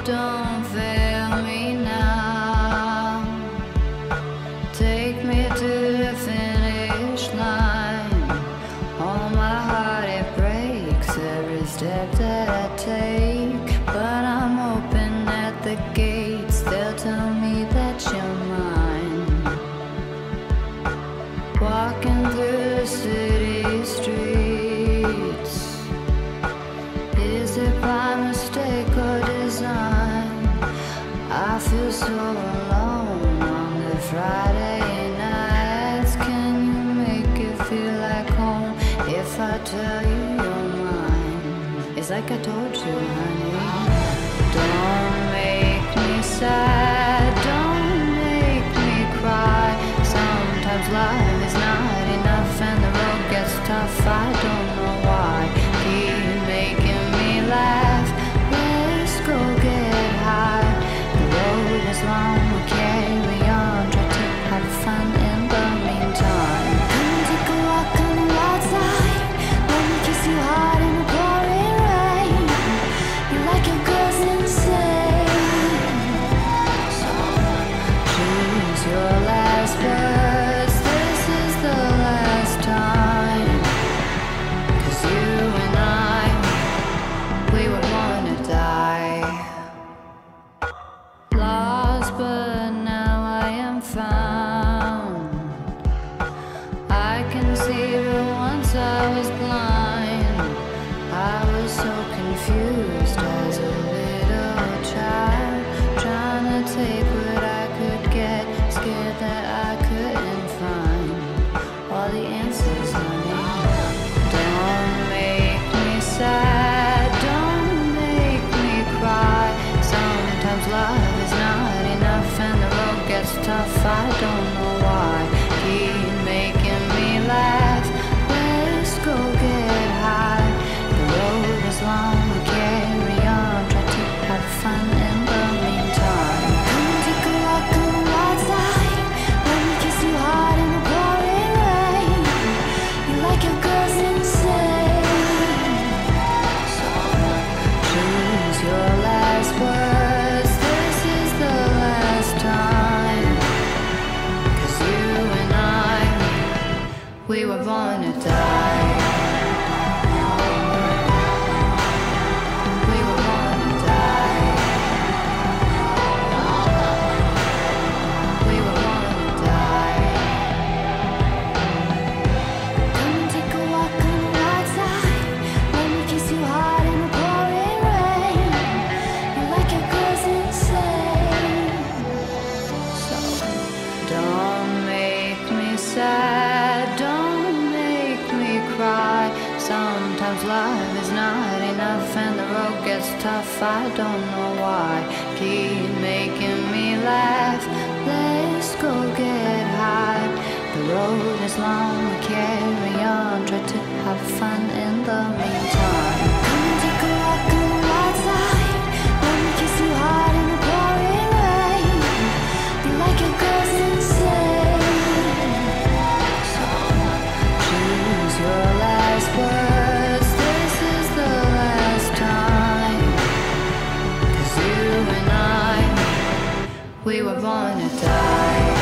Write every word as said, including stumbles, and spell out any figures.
don't fail me now. Take me to the finish line. All my heart, it breaks every step that I take. But I'm open at the gates, they'll tell me that you're mine. Walking through the city streets, is it by mistake or design? I feel so alone on the Friday nights. Can you make it feel like home if I tell you you're mine? It's like I told you, honey. Don't make me sad, don't make me cry. Sometimes life is not enough and the road gets tough. I don't know why. Keep making me laugh. Let's go get high. The road is long, we'll carry on. Try to have fun in the meantime. Come and take a walk on the wild side. Let me kiss you hard in the pouring rain. You like your girls insane. So choose your last words. This is the last time. 'Cause you and I, we were born to die. Lost, but now I am found. I can see, but once I was blind. I was so confused as a little child, trying to take what I could get, scared that I couldn't find all the answers, honey. Don't make me sad, don't make me cry. Sometimes love is not enough and the road gets tough. I don't know why. Keep making me laugh. Let's go get high. The road is long, we'll carry on. Try to have fun in the meantime. Come and take a walk on the wild side. Let me kiss you hard in the pouring rain. You like your girls insane. So choose your last words. This is the last time. 'Cause you and I, we were born to die. We were born to die. We were born to die. Come and take a walk on the wild side. Let me kiss you hard in the pouring rain. You like your girls insane. So don't make me sad, don't make me cry. Sometimes life is not enough and the road gets tough. I don't know why. Keep making me laugh. Let's go get high. The road is long, we carry on. Try to have fun in the meantime. Come and take a walk on the wild side. Let me kiss you hard in the pouring rain. You like your girls insane. So choose your last words. This is the last time. 'Cause you and I, we were born to die.